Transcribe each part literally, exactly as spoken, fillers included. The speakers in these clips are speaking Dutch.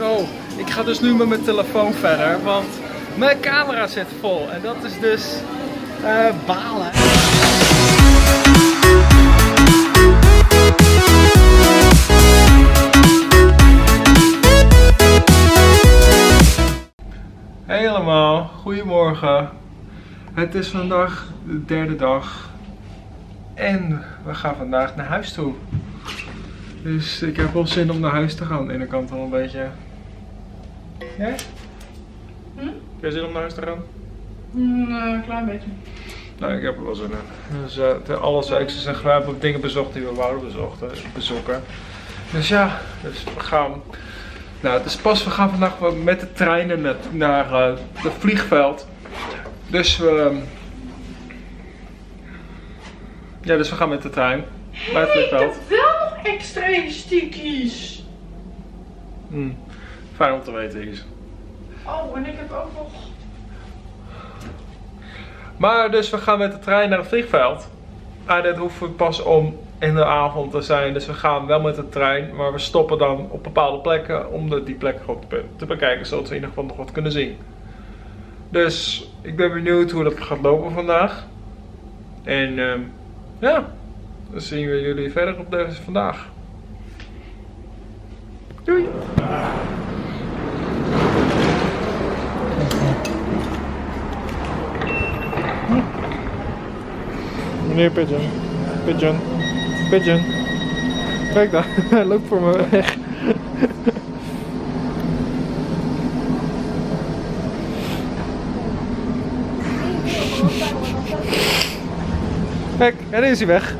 Zo, ik ga dus nu met mijn telefoon verder, want mijn camera zit vol. En dat is dus uh, balen. Hey allemaal, goedemorgen. Het is vandaag de derde dag. En we gaan vandaag naar huis toe. Dus ik heb wel zin om naar huis te gaan. Aan de ene kant wel een beetje. Jij? Hm? Heb jij zin om naar huis te gaan? Mm, een klein beetje. Nou, ik heb er wel zin in. Dus uh, het allerzijkste zijn we hebben dingen bezocht die we wouden bezochten, bezoeken. Dus ja, dus we gaan. Nou, het is pas, we gaan vandaag met de treinen naar, naar uh, het vliegveld. Dus we. Uh, ja, dus we gaan met de trein. Bij het vliegveld. Hey, ik heb wel nog extra elastiekjes. Hmm, fijn om te weten, Is. Oh, en ik heb ook nog. Maar dus we gaan met de trein naar het vliegveld. En dit hoeven we pas om in de avond te zijn. Dus we gaan wel met de trein. Maar we stoppen dan op bepaalde plekken. Om de, die plekken gewoon te, te bekijken. Zodat we in ieder geval nog wat kunnen zien. Dus ik ben benieuwd hoe dat gaat lopen vandaag. En uh, ja. Dan zien we jullie verder op deze vandaag. Doei! Meneer Pigeon. Pigeon. Pigeon. Kijk daar, hij loopt voor me weg. Kijk, en is hij weg.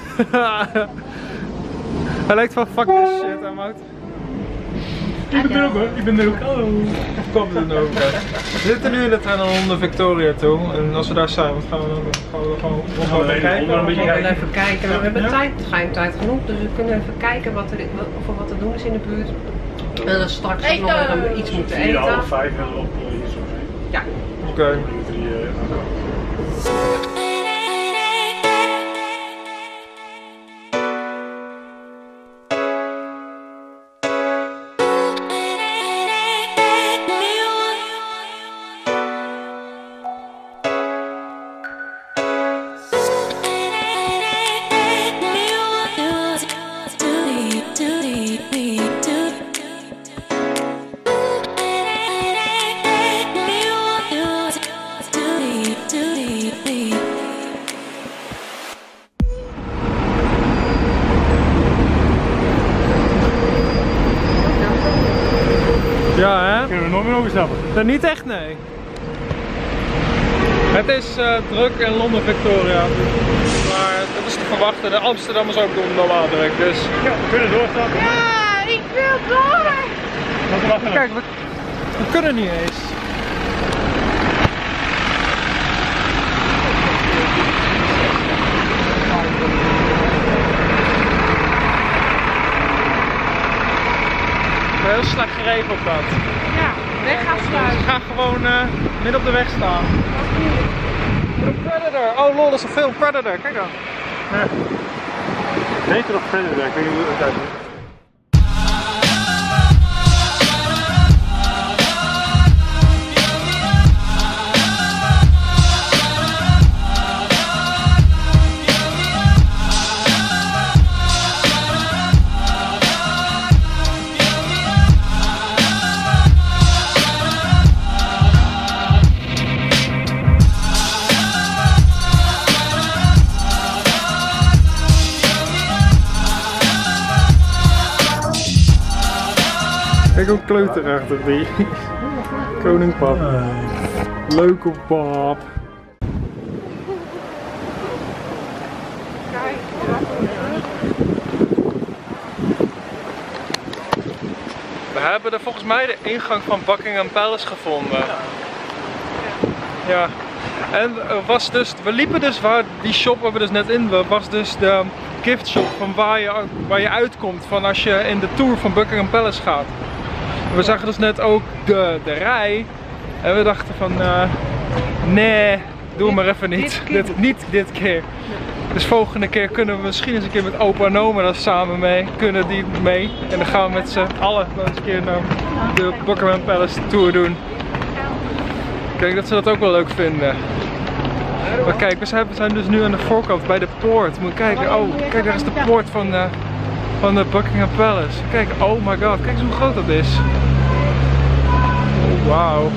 Hij lijkt van fuck this shit, I'm out. Ik ben er ook hoor, ik ben er ook. Hallo. Of kwam er ook uit. We zitten nu in de trein naar Victoria toe. En als we daar zijn, wat gaan we dan? Gaan we gewoon nog gaan we kijken? We gaan even kijken. We hebben tijd, geen tijd genoeg, dus we kunnen even kijken wat er, of er wat te doen is in de buurt. En dan straks nog even iets moeten eten. vier, half vijf en op hier zo. Ja. Oké. Okay. Ja, hè? Kunnen we nog meer overstappen? Nee, niet echt, nee. Het is uh, druk in Londen Victoria. Maar dat is te verwachten. De Amsterdammers ook doen normaal druk, dus... Ja, we kunnen doorstappen. Ja, ik wil door. Wat we wachten. Kijk, we, we kunnen niet eens. Heel slecht geregeld dat. Ja, weg gaan sluiten. Ik ga gewoon uh, midden op de weg staan. Predator! Oh lol, dat is een film. Predator, kijk dan. Ja. Beter op Predator, ik weet niet hoe het uitziet. Kijk ook kleuter achter die. Koning Pap. Leuke pap. We hebben er volgens mij de ingang van Buckingham Palace gevonden. Ja. En was dus, we liepen dus waar die shop waar we dus net in waren, was dus de gift shop van waar je, waar je uitkomt van als je in de tour van Buckingham Palace gaat. We zagen dus net ook de, de rij en we dachten van uh, nee, doe dit, maar even niet. Dit, dit, niet dit keer. Dus volgende keer kunnen we misschien eens een keer met opa en oma daar samen mee. Kunnen die mee. En dan gaan we met z'n allen nog eens een keer naar de Buckingham Palace Tour doen. Kijk dat ze dat ook wel leuk vinden. Maar kijk, we zijn, we zijn dus nu aan de voorkant bij de poort. Moet je kijken, oh, kijk daar is de poort van de, van de Buckingham Palace. Kijk, oh my god, kijk eens hoe groot dat is. Oh, wauw.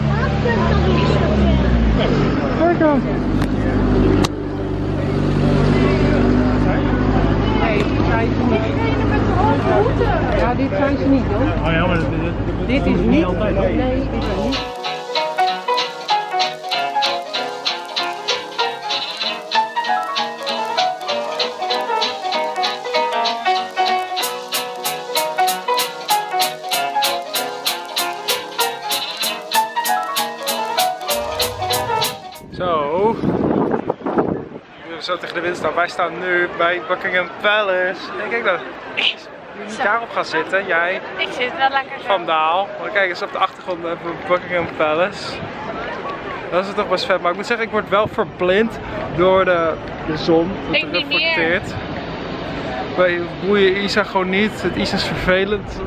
Kijk dan. Nee, dit zijn ze niet. Ja, dit zijn ze niet hoor. Oh ja, maar dit, dit, Dit is niet altijd. Nee, dit is niet. Zo. Zo tegen de wind staan. Wij staan nu bij Buckingham Palace. En kijk dan. Jullie niet daarop gaan zitten. Jij. Ik zit wel lekker zo. Van Daal. Maar kijk eens op de achtergrond hebben we Buckingham Palace. Dat is toch best vet. Maar ik moet zeggen, ik word wel verblind door de, de zon. Dat Ik niet reflecteert. Wij boeien Isa gewoon niet. Het Isa is vervelend.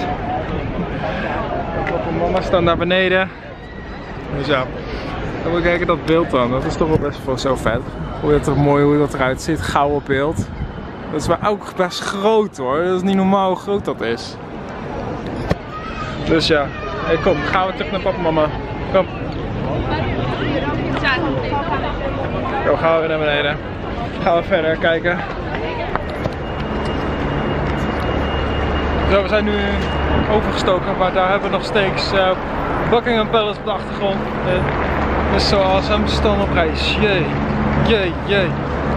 Papa en mama staan daar beneden. Dus ja. Dan moet je kijken dat beeld dan. Dat is toch wel best wel zo vet. Hoe dat er mooi hoe dat eruit ziet. Gouden beeld. Dat is maar ook best groot hoor. Dat is niet normaal hoe groot dat is. Dus ja. Hey, kom, gaan we terug naar papa en mama. Kom. Zo, gaan we weer naar beneden. Gaan we verder kijken. Zo, we zijn nu overgestoken, maar daar hebben we nog steeds uh, Buckingham Palace op de achtergrond. Uh, dus zoals hem staan op reis. Jee, jee, jee.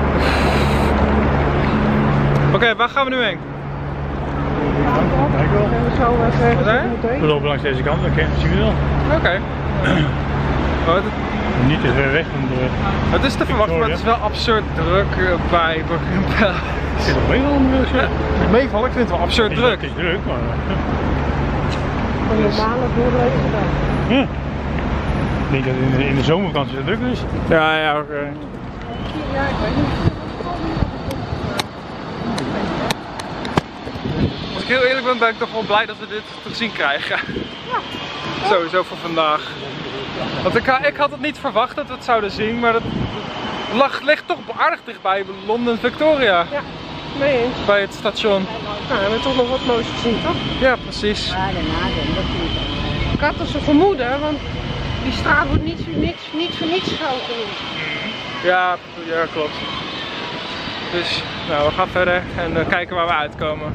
Oké, okay, waar gaan we nu heen? Kijk wel. Wat zijn? We lopen langs deze kant, dat zien we wel. Oké. Okay. Oh, niet te ver weg van de... Het is te verwachten, maar het is wel absurd druk bij Buckingham Palace. Het is nog meevallen, wil ik zeggen. Het meevallen, ik vind het wel absurd het druk. Het is druk, maar... Een normale doorlevende dag. Ja. Ik denk dat in de, in de zomervakantie het druk is. Ja, ja, oké. Okay. Ja, ik weet niet. Als ik heel eerlijk ben, ben ik toch wel blij dat we dit te zien krijgen. Ja. Sowieso voor vandaag. Want ik, ik had het niet verwacht dat we het zouden zien, maar het lag, ligt toch aardig dichtbij Londen Victoria. Ja, mee eens. Bij het station. Nou, we hebben toch nog wat moois gezien, toch? Ja, precies. Ik had dus een vermoeden, want die straat wordt niet, niks, niet voor niets groot genoemd. Ja, ja, klopt. Dus, nou, we gaan verder en uh, kijken waar we uitkomen.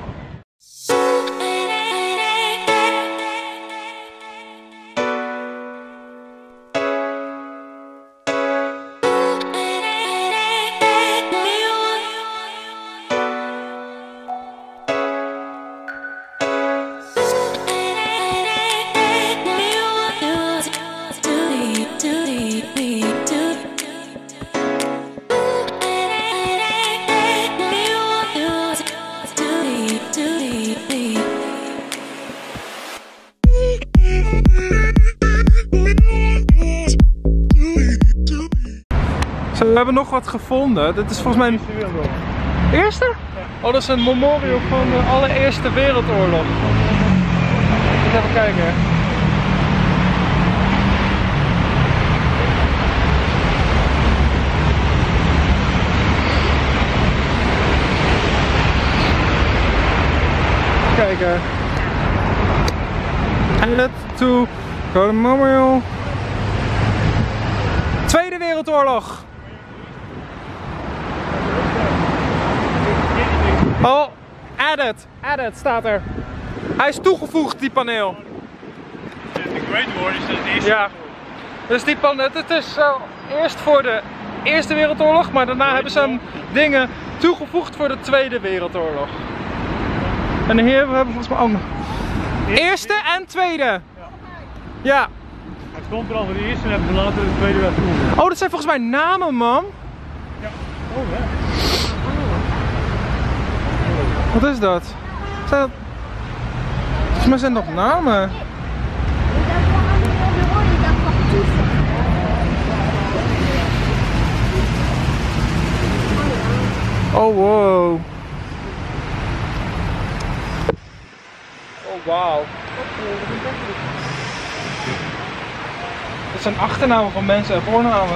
We hebben nog wat gevonden. Dit is volgens mij een... Eerste? Ja. Oh, dat is een memorial van de allereerste wereldoorlog. Even kijken. Kijken. Add to go to memorial. Tweede Wereldoorlog. Oh, added, added staat er. Hij is toegevoegd, die paneel. De Great War is het eerste. Ja. Dus die paneel, het is uh, eerst voor de Eerste Wereldoorlog, maar daarna hebben ze hem dingen toegevoegd voor de Tweede Wereldoorlog. En hier hebben we volgens mij ook nog. Eerste en Tweede. Ja. Het komt er al voor de eerste en hebben we later de Tweede weer toegevoegd. Oh, dat zijn volgens mij namen, man. Ja. Oh, ja. Wat is dat? Zijn dat... Volgens mij zijn dat namen. Oh wow. Oh wauw. Het zijn achternamen van mensen en voornamen.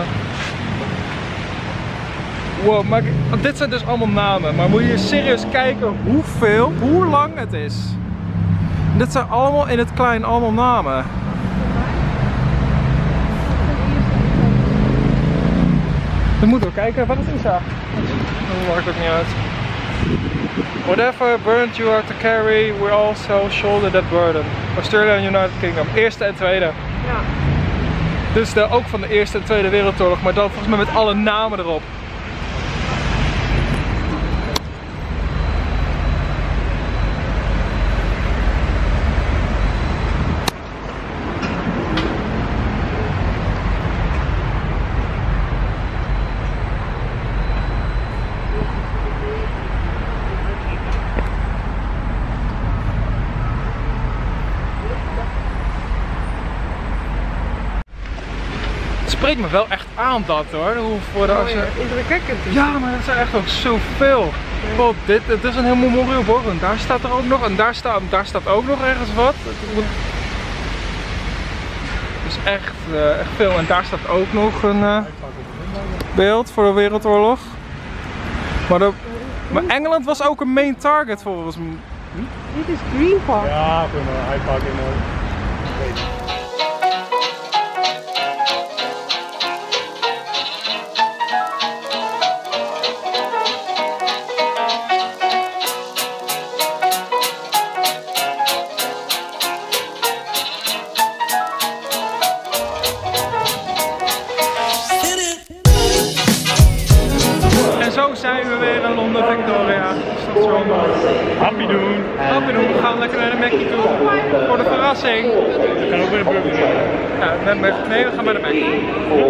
Wow, maar dit zijn dus allemaal namen. Maar moet je serieus kijken hoeveel, hoe lang het is. Dit zijn allemaal in het klein, allemaal namen. We moeten wel kijken wat het is. Dat maakt ook niet uit. Whatever burden you are to carry, we also shoulder that burden. Australia en United Kingdom. Eerste en tweede. Ja. Dus de, ook van de Eerste en Tweede Wereldoorlog, maar dan volgens mij met alle namen erop. Het spreekt me wel echt aan dat hoor. Hoe voor de, als je... Indrukwekkend. Ja, maar dat zijn echt ook zoveel. Bijvoorbeeld dit, het is een heel memorial borg en daar staat er ook nog en daar staat, daar staat ook nog ergens wat. Dus echt, uh, echt veel en daar staat ook nog een uh, beeld voor de Wereldoorlog. Maar, de, maar Engeland was ook een main target volgens mij. Dit is Green Park. Ja, voor een Hyde Park in de... Zo zijn we weer in Londen Victoria station. Happy doen. Happy doen, we gaan lekker naar de Mackie toe voor de verrassing. We gaan ook bij de Burger King. Ja, met, met, nee, we gaan bij de Mackie.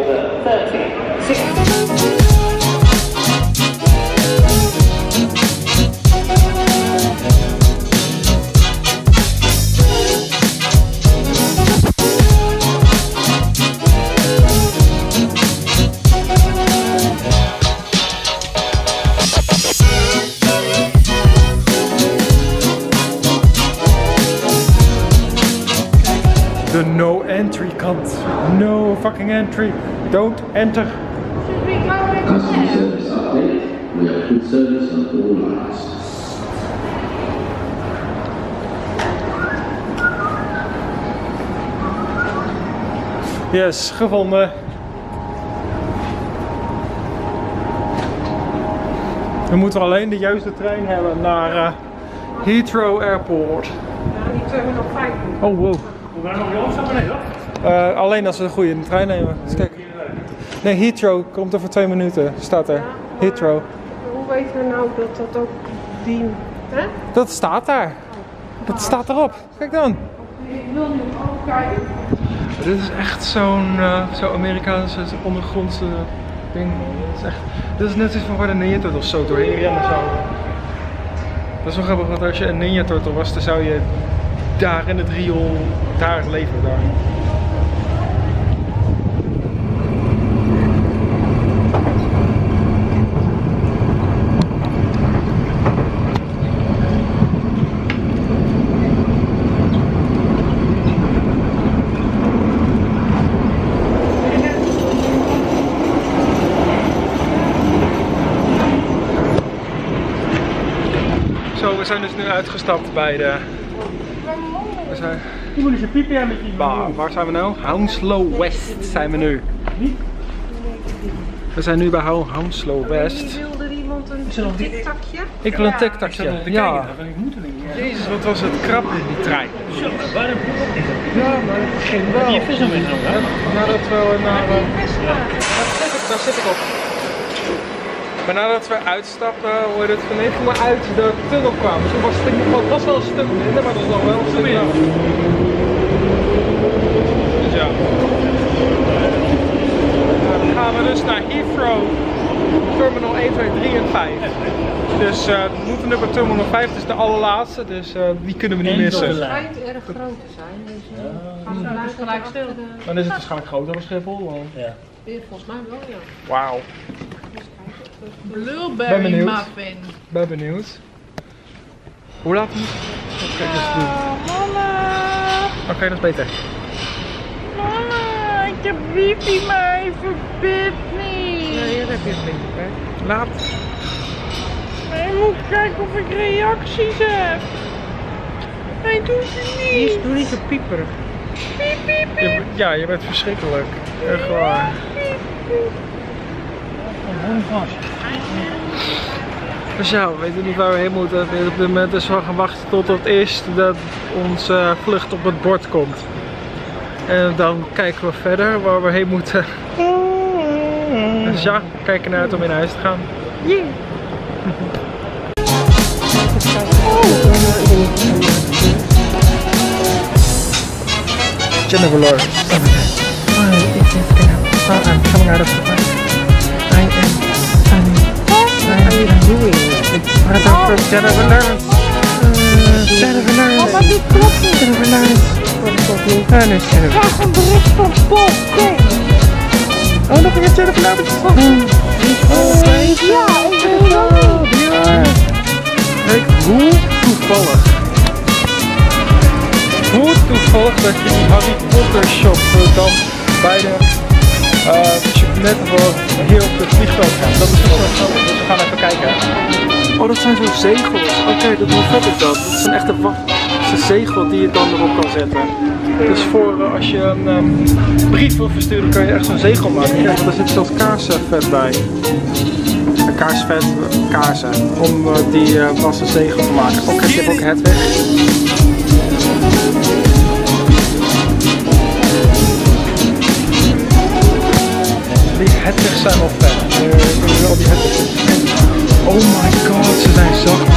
De no entry kant. No fucking entry. Don't enter. Should we go in Customer there? service update. We have good service on all lines. Yes, gevonden. We moeten alleen de juiste trein hebben naar uh, Heathrow Airport. Ja, die terminal vijf. Oh wow. We gaan nog weer langzaam beneden. Uh, alleen als we de goede trein nemen. Dus kijk. Nee, Heathrow komt er voor twee minuten. Staat er. Heathrow. Hoe weten we nou dat dat ook die... Hè? Dat staat daar. Dat staat erop. Kijk dan. Ik wil nu ook kijken. Dit is echt zo'n uh, zo Amerikaanse ondergrondse ding. Dit is, echt, dit is net iets van waar de Ninja Turtles zo doorheen rennen zo. Dat is wel grappig, want als je een Ninja Turtle was, dan zou je daar in het riool, daar leven. Daar. Zo, we zijn dus nu uitgestapt bij de... We zijn... Je moet eens een piepje met je... Bah, waar zijn we nou? Hounslow West zijn we nu. We zijn nu bij Hounslow West. Wilde er iemand een tiktakje? Ik wil een tiktakje. Ja. Ik moet er niet. Jezus, wat was het krap in die trein. Zo, waar heb je Ja, maar het ging wel. Heb je vis nog meegenomen? Nadat we naar... Daar zit ik op. Maar nadat we uitstappen, hoe heet het, van even maar uit de tunnel kwamen. Toen was het, het was wel een stuk minder, maar dat was nog wel een stuk minder. Dus ja. Nou, dan gaan we dus naar Heathrow, Terminal één, twee, drie en vijf. Dus uh, we moeten nu bij Terminal vijf, dat is de allerlaatste, dus uh, die kunnen we niet missen. Het schijnt erg groot te zijn, dus uh, gaan we blijven gelijk stil. Dan is het waarschijnlijk groter dan Schiphol. Want... Ja. Volgens mij wel, ja. Wauw. Dus kijk, Ben Blueberry benieuwd. muffin. Ben benieuwd. Hoe laat moet Oké, dat is doen. Mama, Oké, dat is beter. mama, ik heb wifi, maar hij verbiedt niet. Ja, hier heb je het link, hè? Laat. Hij moet kijken of ik reacties heb. Hij doet het niet. Doe niet zo pieperig. Piep, piep, piep. Je, ja, je bent verschrikkelijk. Echt waar. Dus ja, we weten niet waar we heen moeten. We weten op dit moment dus wel gaan wachten tot het eerst dat onze vlucht op het bord komt. En dan kijken we verder waar we heen moeten. Dus ja, we kijken naar uit om in huis te gaan. Yeah. Jennifer Lawrence. I'm coming out of the bus. I am funny. What are you doing? It's brother from Jennifer Lawrence. Uh, Jennifer Lawrence. Mama, dit klopt niet. Jennifer Lawrence. Wat klopt niet? Ah, nee, Ik Jennifer. krijg een bericht van Bob. Kijk. Oh, nog een Jennifer Lawrence. Oh, Ja, ik weet het ook niet. ja. Kijk, hoe toevallig. Hoe toevallig dat je die Harry Potter shop dan bij de uh, als je net wel hier op het vliegveld gaat. Dat is wel grappig, dus we gaan even kijken. Oh, dat zijn zo'n zegels. Oké, okay, dat hoe vet is dat? Dat is een echte wachtse zegel die je dan erop kan zetten. Dus voor uh, als je een um, brief wil versturen, kan je echt zo'n zegel maken. Kijk, daar zit zelfs kaarsenvet bij. Kaarsvet, kaarsen, om uh, die uh, wassen zegel te maken. Oké, okay, ik heb ook het weg. Die Hedwigs zijn wel vet. Uh, al die Hedwigs. Oh my god, ze zijn zacht.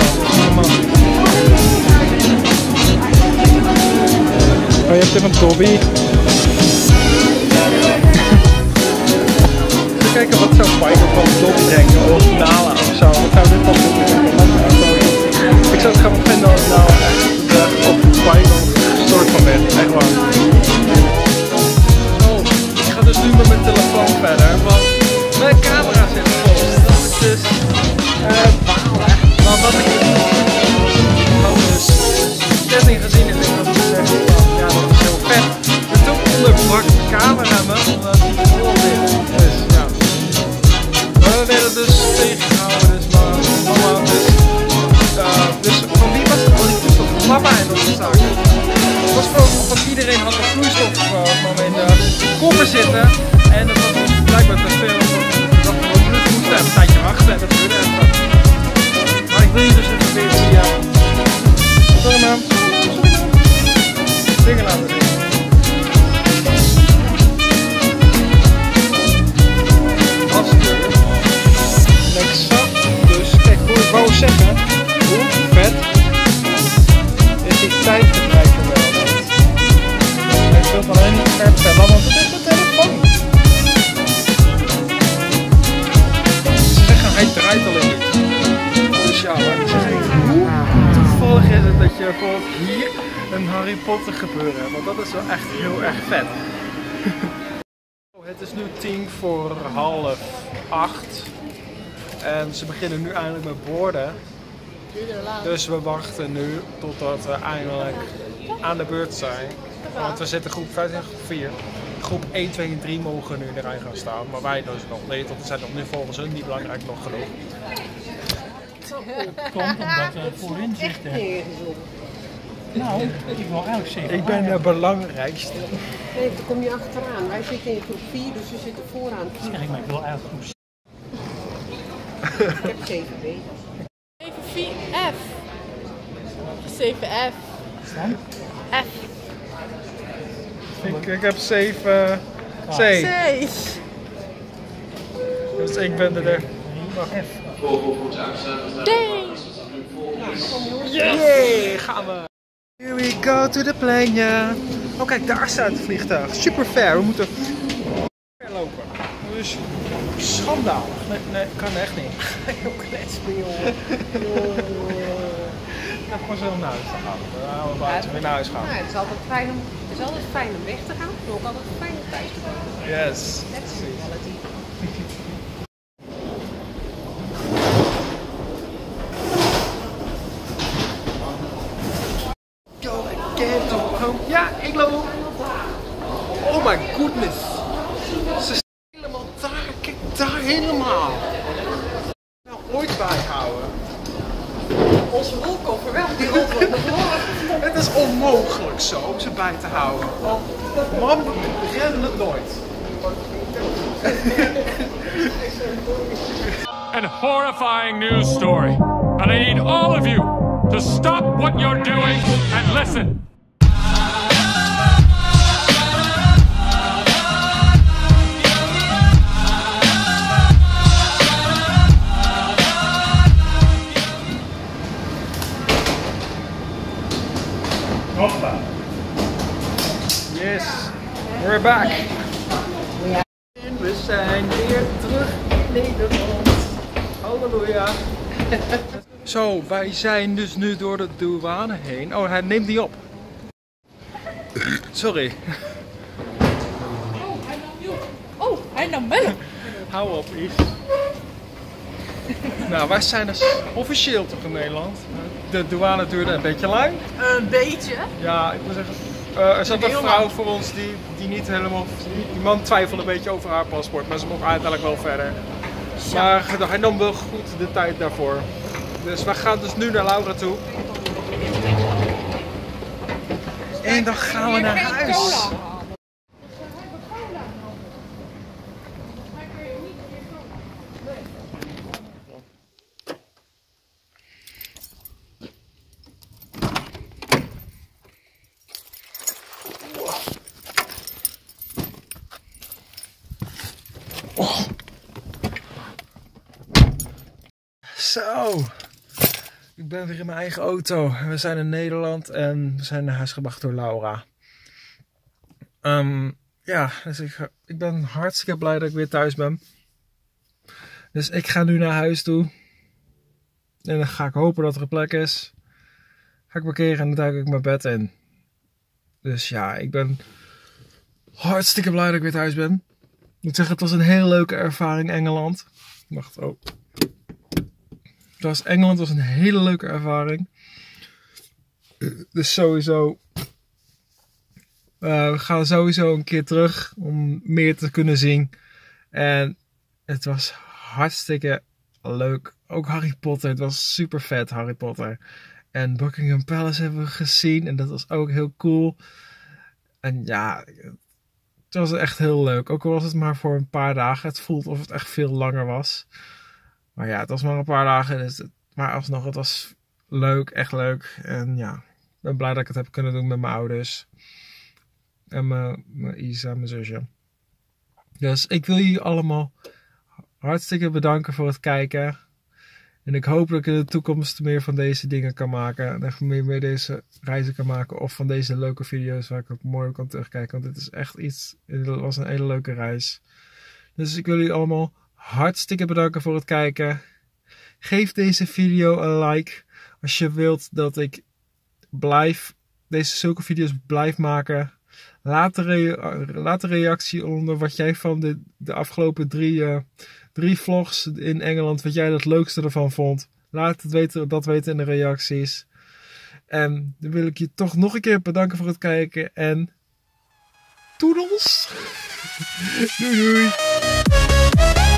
Oh, je hebt even een Dobby. Even kijken wat zou Spike van Dobby brengen. Originale of zo. Wat zou dit van Dobby brengen? Ik zou het gaan vinden als nou echt op Spike gestoord van ben. Echt waar. Ik ga dus nu met mijn telefoon verder, want mijn camera zit vol. Dat is dus uh, balen. Maar wat ik had dus setting gezien en ik had gezegd van ja, dat is heel vet. Dus toen onderbrak de camera me omdat die vol zit. Dus ja. Maar we werden dus tegengehouden, dus maar mama dus. Uh, dus van wie was het? Oh, die vloeistof van papa en dat soort zaken. Het was gewoon van iedereen had een vloeistof uh, in de koffer zitten. En dat was blijkbaar te veel. Dat we dus moesten even een tijdje wachten en dat duurde even. Maar ik wil je dus even weer die uh, sorry man, dingen laten zien. Hartstikke lekker. Dus kijk, hoe ik wou zeggen, hoe vet is die tijdbedrijf wel. Ik wil alleen niet scherp stellen, want het is mijn telefoon. Ze zeggen hij draait alleen niet. Dus ja, maar ik zeg even, hoe toevallig is het dat je bijvoorbeeld hier een Harry Potter gebeuren hebt, want dat is wel echt heel erg vet. Het is nu tien voor half acht en ze beginnen nu eindelijk met borden. Dus we wachten nu totdat we eindelijk aan de beurt zijn. Want we zitten groep vijf en groep vier. Groep één, twee en drie mogen nu in de rij gaan staan. Maar wij dus nog niet, want we zijn nog nu volgens hun niet belangrijk nog genoeg. Het komt omdat we voorin zitten. Nou, ik wil eigenlijk zeggen. Ik ben de belangrijkste. Nee, dan kom je achteraan. Wij zitten in groep vier, dus we zitten vooraan. Zeg ik, maar ik wil eigenlijk groep Ik heb zeven B. zeven F. zeven F. staan. F. Ik, ik heb zeven C. Zes. Dus ik ben er. er. Ding. Yay, gaan we. Here we go to the plane, yeah. Oh kijk, daar staat het vliegtuig. Super ver, we moeten ver lopen. Dus schandalig. Nee, nee, kan echt niet. Heel kletspen, jongen. Ik heb gewoon zo naar huis te gaan. Dan gaan we buiten weer naar huis gaan. Nou, het is altijd fijn om, het is altijd fijn om weg te gaan, maar ook altijd fijn om thuis te komen. Yes. That's reality. Ja, ik loop op. Oh my goodness. Ze staan helemaal daar. Kijk daar helemaal. Nou, ooit bijhouden. Onze rolkoffer wel, die rolt wel naar voren. Het is onmogelijk zo om ze bij te houden. Mam, we redden het nooit. An horrifying news story. And I need all of you to stop what you're doing and listen. Hoppa. Yes, we're back. En we zijn weer terug in Nederland. Halleluja. Zo, wij zijn dus nu door de douane heen. Oh, hij neemt die op. Sorry. Oh, hij nam mee. Hou op, Yves. Nou, wij zijn dus officieel toch in Nederland. De douane duurde een beetje lang. Een beetje. Ja, ik moet zeggen, uh, er zat een vrouw voor ons die, die niet helemaal... Die man twijfelde een beetje over haar paspoort, maar ze mocht uiteindelijk wel verder. Maar hij nam wel goed de tijd daarvoor. Dus we gaan dus nu naar Laura toe. En dan gaan we naar huis. Oh. Zo, ik ben weer in mijn eigen auto. We zijn in Nederland en we zijn naar huis gebracht door Laura. Um, ja, dus ik, ik ben hartstikke blij dat ik weer thuis ben. Dus ik ga nu naar huis toe. En dan ga ik hopen dat er een plek is. Ga ik parkeren en dan duik ik mijn bed in. Dus ja, ik ben hartstikke blij dat ik weer thuis ben. Ik moet zeggen, het was een hele leuke ervaring Engeland. Wacht, oh. Het was Engeland was een hele leuke ervaring. Dus sowieso. Uh, we gaan sowieso een keer terug om meer te kunnen zien. En het was hartstikke leuk. Ook Harry Potter. Het was super vet, Harry Potter. En Buckingham Palace hebben we gezien. En dat was ook heel cool. En ja, het was echt heel leuk. Ook al was het maar voor een paar dagen. Het voelt of het echt veel langer was. Maar ja, het was maar een paar dagen. Dus het, maar alsnog, het was leuk. Echt leuk. En ja, ik ben blij dat ik het heb kunnen doen met mijn ouders. En mijn, mijn Isa, mijn zusje. Dus ik wil jullie allemaal hartstikke bedanken voor het kijken. En ik hoop dat ik in de toekomst meer van deze dingen kan maken. En echt meer, meer deze reizen kan maken. Of van deze leuke video's waar ik ook mooi op kan terugkijken. Want dit is echt iets. Het was een hele leuke reis. Dus ik wil jullie allemaal hartstikke bedanken voor het kijken. Geef deze video een like. Als je wilt dat ik blijf. Deze zulke video's blijf maken. Laat de, rea laat de reactie onder wat jij van de, de afgelopen drie, uh, drie vlogs in Engeland, wat jij het leukste ervan vond. Laat het weten, dat weten in de reacties. En dan wil ik je toch nog een keer bedanken voor het kijken. En toedels! Doei doei!